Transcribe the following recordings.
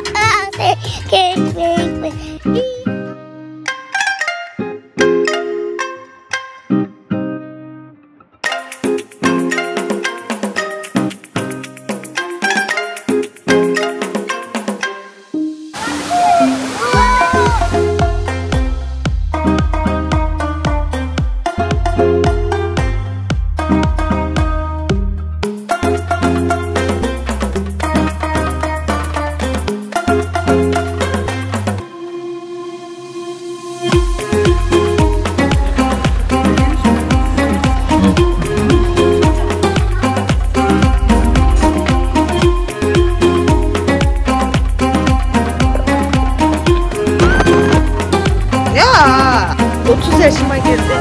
yaşıma girdi.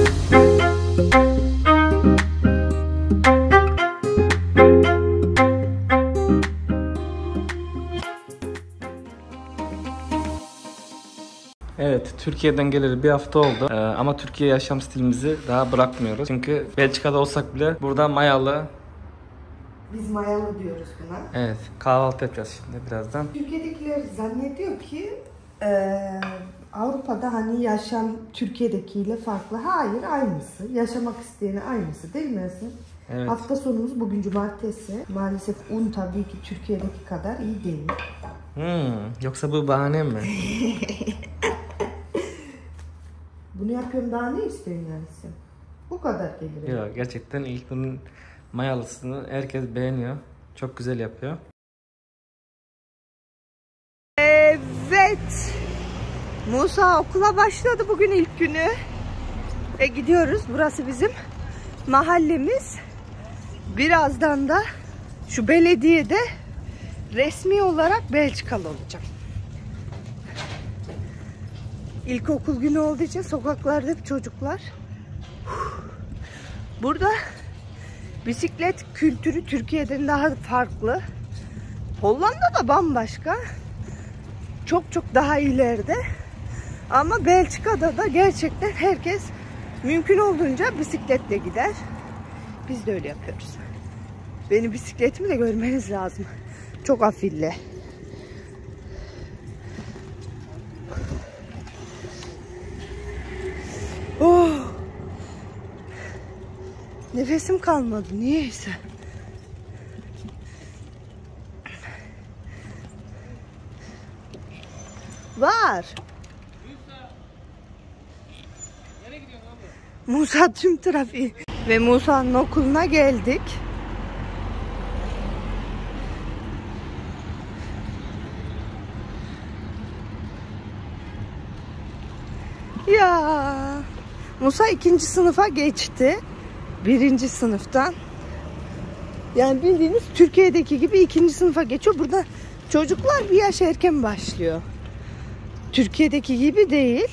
Evet, Türkiye'den geleli bir hafta oldu ama Türkiye yaşam stilimizi daha bırakmıyoruz. Çünkü Belçika'da olsak bile burada mayalı. Biz mayalı diyoruz buna. Evet, kahvaltı yapacağız şimdi birazdan. Türkiye'dekiler zannediyor ki Avrupa'da hani yaşam Türkiye'dekiyle farklı. Hayır, aynısı. Yaşamak isteyene aynısı değil mi Esin? Evet. Hafta sonumuz bugün cumartesi. Maalesef un tabii ki Türkiye'deki kadar iyi değil. Yoksa bu bahane mi? Bunu yapıyorum, daha ne istiyorsun yani sen? Bu kadar gelir. Yok, gerçekten ilk bunun mayalısını herkes beğeniyor. Çok güzel yapıyor. Evet. Musa okula başladı bugün ilk günü. Ve gidiyoruz. Burası bizim mahallemiz. Birazdan da şu belediyede resmi olarak Belçikalı olacağım. İlkokul günü olduğu için sokaklarda hep çocuklar. Burada bisiklet kültürü Türkiye'den daha farklı. Hollanda da bambaşka. Çok çok daha ileride. Ama Belçika'da da gerçekten herkes mümkün olduğunca bisikletle gider. Biz de öyle yapıyoruz. Benim bisikletimi de görmeniz lazım. Çok afilli. Oh! Nefesim kalmadı niyeyse. Var. Musa tüm trafiği. Ve Musa'nın okuluna geldik. Ya Musa 2. sınıfa geçti. 1. sınıftan. Yani bildiğiniz Türkiye'deki gibi 2. sınıfa geçiyor. Burada çocuklar bir yaş erken başlıyor. Türkiye'deki gibi değil.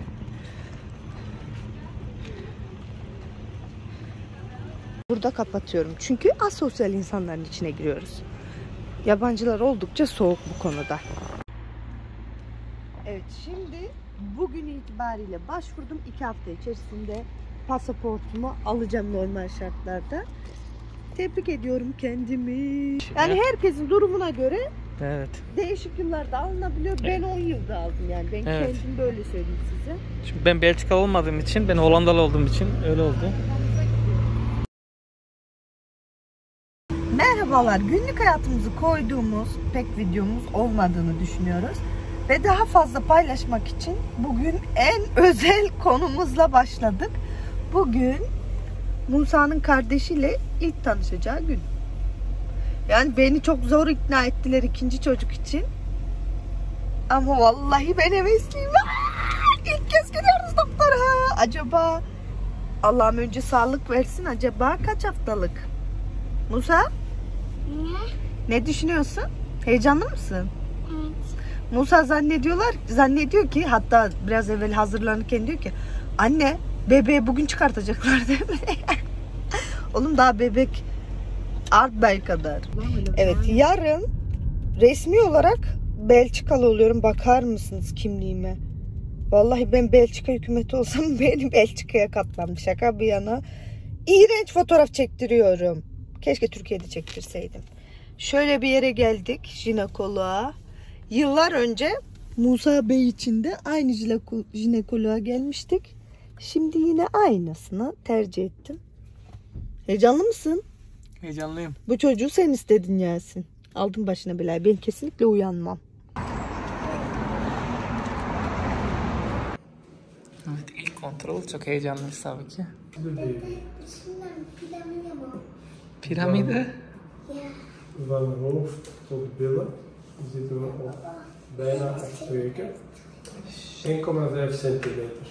Burada kapatıyorum. Çünkü asosyal insanların içine giriyoruz. Yabancılar oldukça soğuk bu konuda. Evet, şimdi bugün itibariyle başvurdum. 2 hafta içerisinde pasaportumu alacağım normal şartlarda. Tebrik ediyorum kendimi. Yani herkesin durumuna göre evet, değişik yıllarda alınabiliyor. Ben 10 yılda aldım yani. Ben kendim böyle söyleyeyim size. Çünkü ben Belçika olmadığım için, ben Hollandalı olduğum için öyle oldu. Merhabalar. Günlük hayatımızı koyduğumuz pek videomuz olmadığını düşünüyoruz. Ve daha fazla paylaşmak için bugün en özel konumuzla başladık. Bugün Musa'nın kardeşiyle ilk tanışacağı gün. Yani beni çok zor ikna ettiler 2. çocuk için. Ama vallahi ben hevesliyim. İlk kez gidiyoruz doktora. Acaba Allah'ım önce sağlık versin. Acaba kaç haftalık? Musa? Ne düşünüyorsun? Heyecanlı mısın? Evet. Musa zannediyor ki, hatta biraz evvel hazırlanırken diyor ki, anne bebeği bugün çıkartacaklar değil mi? Oğlum daha bebek Artbel kadar. Evet, yarın resmi olarak Belçikalı oluyorum. Bakar mısınız kimliğime? Vallahi ben Belçika hükümeti olsam beni Belçika'ya katlanmış. Şaka bir yana. İğrenç fotoğraf çektiriyorum. Keşke Türkiye'de çektirseydim. Şöyle bir yere geldik, jinekoloğa. Yıllar önce Musa Bey için de aynı jinekoloğa gelmiştik. Şimdi yine aynısını tercih ettim. Heyecanlı mısın? Heyecanlıyım. Bu çocuğu sen istedin Yasin. Aldın başına belayı. Ben kesinlikle uyanmam. Evet, ilk kontrol çok heyecanlıyız tabii ki. Piramide. Van hoofd tot billen zitten we op bijna afspreken 1,5 centimeter.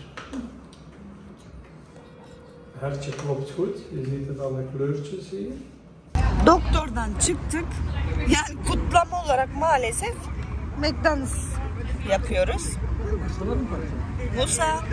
Hartje klopt goed, je ziet het aan de kleurtjes hier. Doktordan çıktık. Yani kutlama olarak maalesef McDonald's yapıyoruz. Musa.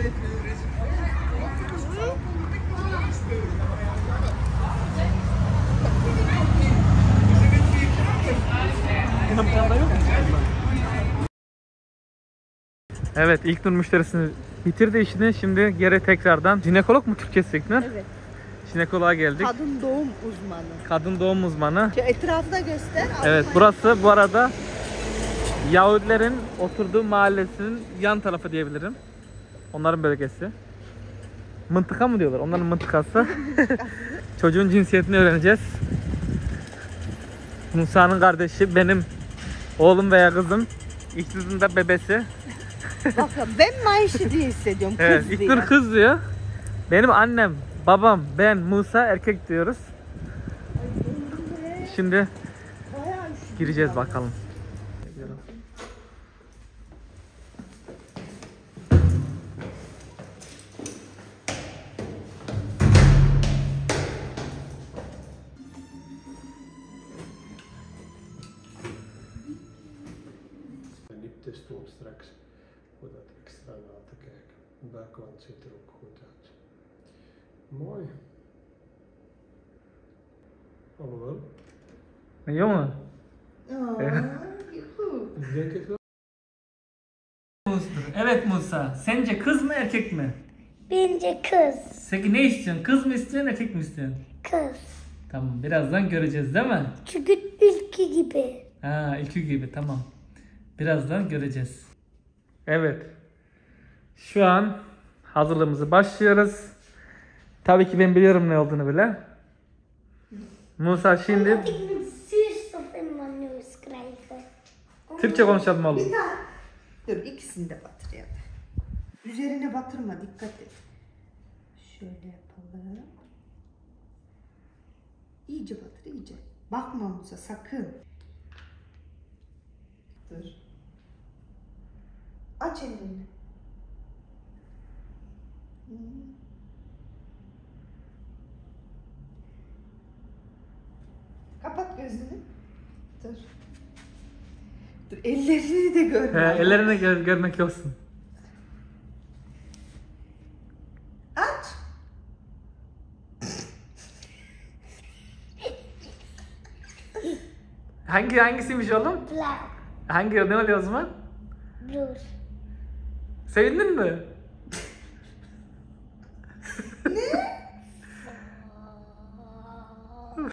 Evet, ilk nur müşterisini bitirdi işini. Şimdi geri tekrardan jinekolog mu Türkçesi İlknur? Evet. Jinekoloğa geldik. Kadın doğum uzmanı. Kadın doğum uzmanı. Etrafı da göster. Evet, burası bu arada Yahudilerin oturduğu mahallesinin yan tarafı diyebilirim. Onların bölgesi. Mıntıka mı diyorlar? Onların mıntıkası. Çocuğun cinsiyetini öğreneceğiz. Musa'nın kardeşi, benim oğlum veya kızım. İkisinin de bebesi. Bakın ben Mayşi diye hissediyorum. Kız Evet, diye. İlknur kız diyor. Benim annem, babam, ben, Musa erkek diyoruz. Şimdi gireceğiz bakalım. De liptest doen straks voor dat extra na te kijken. De buikwand ziet er ook goed uit. Mooi. Alhoewel, İyi mi? ik denk het wel. Evet Musa, sence kız mı erkek mi? Bence kız. Peki ne istiyorsun? Kız mı istiyorsun, erkek mi istiyorsun? Kız. Tamam, birazdan göreceğiz değil mi? Çünkü ülke gibi. Ha, ilki gibi, tamam. Birazdan göreceğiz. Evet. Şu an hazırlığımızı başlıyoruz. Tabii ki ben biliyorum ne olduğunu bile. Musa şimdi Ik moet zuurstof in mijn neus krijgen. Türkçe konuşalım oğlum. Dur ikisini de batır ya. Üzerine batırma, dikkat et. Şöyle yapalım. İyice batır, iyice. Bakma Musa sakın. Dur. Aç elini. Kapat gözünü. Dur. Dur ellerini de görme. Ellerini görmek yoksun. Aç. Hangisiymiş oğlum? Blauw. Ne oluyor o zaman? Broer. Sevindin mi? Ne?